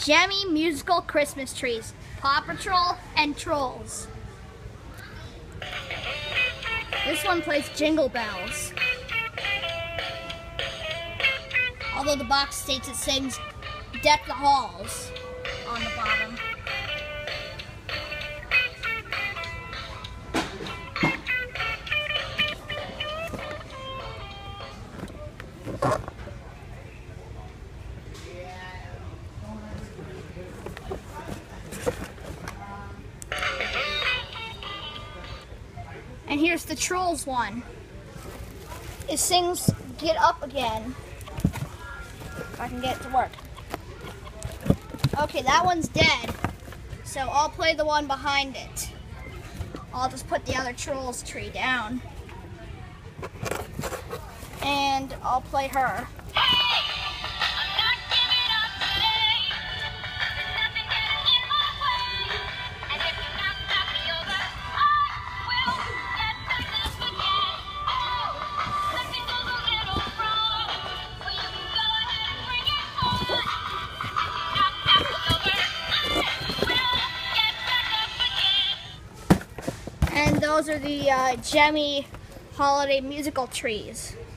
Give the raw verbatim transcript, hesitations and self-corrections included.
Gemmy musical Christmas trees, Paw Patrol and Trolls. This one plays Jingle Bells. Although the box states it sings Deck the Halls on the bottom. And here's the Trolls one. It sings Get Up Again. If I can get it to work. Okay, that one's dead. So I'll play the one behind it. I'll just put the other Trolls tree down. And I'll play her. And those are the uh, Gemmy holiday musical trees.